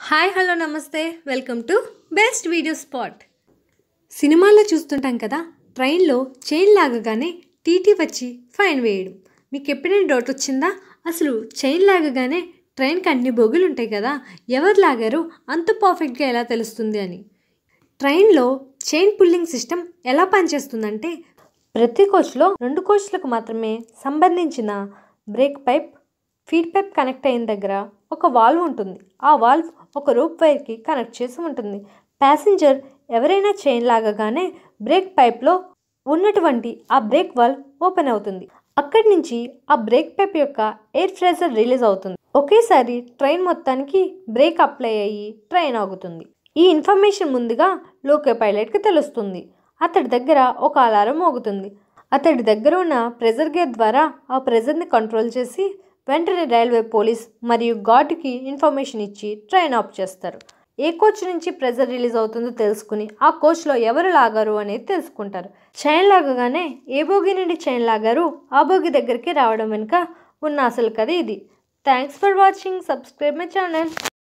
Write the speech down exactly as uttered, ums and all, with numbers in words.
Hi hello నమస్తే welcome to best video spot. సినిమాల్లో చూస్తుంటాం కదా, ట్రైన్లో చైన్ లాగగానే టీటీ వచ్చి ఫైన్ వేయడం. మీకు ఎప్పుడైనా డౌట్ వచ్చిందా? అసలు చైన్ లాగగానే ట్రైన్కి అన్ని బొగులు ఉంటాయి కదా, ఎవరు లాగారు అంత పర్ఫెక్ట్గా ఎలా తెలుస్తుంది అని. ట్రైన్లో చైన్ పుల్లింగ్ సిస్టమ్ ఎలా పనిచేస్తుందంటే, ప్రతి కోచ్లో రెండు కోచ్లకు మాత్రమే సంబంధించిన brake pipe, feed pipe connect అయిన దగ్గర ఒక వాల్వ్ ఉంటుంది. ఆ వాల్వ్ ఒక రోప్ వైర్కి కనెక్ట్ చేసి ఉంటుంది. ప్యాసింజర్ ఎవరైనా చైన్ లాగగానే బ్రేక్ పైప్లో ఉన్నటువంటి ఆ బ్రేక్ వాల్వ్ ఓపెన్ అవుతుంది. అక్కడి నుంచి ఆ బ్రేక్ పైప్ యొక్క ఎయిర్ ప్రెషర్ రిలీజ్ అవుతుంది. ఒకేసారి ట్రైన్ మొత్తానికి బ్రేక్ అప్లై అయ్యి ట్రైన్ ఆగుతుంది. ఈ ఇన్ఫర్మేషన్ ముందుగా లోకో పైలట్కి తెలుస్తుంది. అతడి దగ్గర ఒక అలారం మోగుతుంది. అతడి దగ్గర ఉన్న ప్రెజర్ గేర్ ద్వారా ఆ ప్రెజర్ని కంట్రోల్ చేసి వెంటనే రైల్వే పోలీస్ మరియు గార్డుకి ఇన్ఫర్మేషన్ ఇచ్చి ట్రైన్ ఆఫ్ చేస్తారు. ఏ కోచ్ నుంచి ప్రెజర్ రిలీజ్ అవుతుందో తెలుసుకుని ఆ కోచ్లో ఎవరు లాగారు అనేది తెలుసుకుంటారు. చైన్ లాగగానే ఏ బోగి నుండి చైన్ లాగారు ఆ బోగి దగ్గరికి రావడం వెనుక ఉన్న అసలు కథ ఇది. Thanks for watching. Subscribe my channel.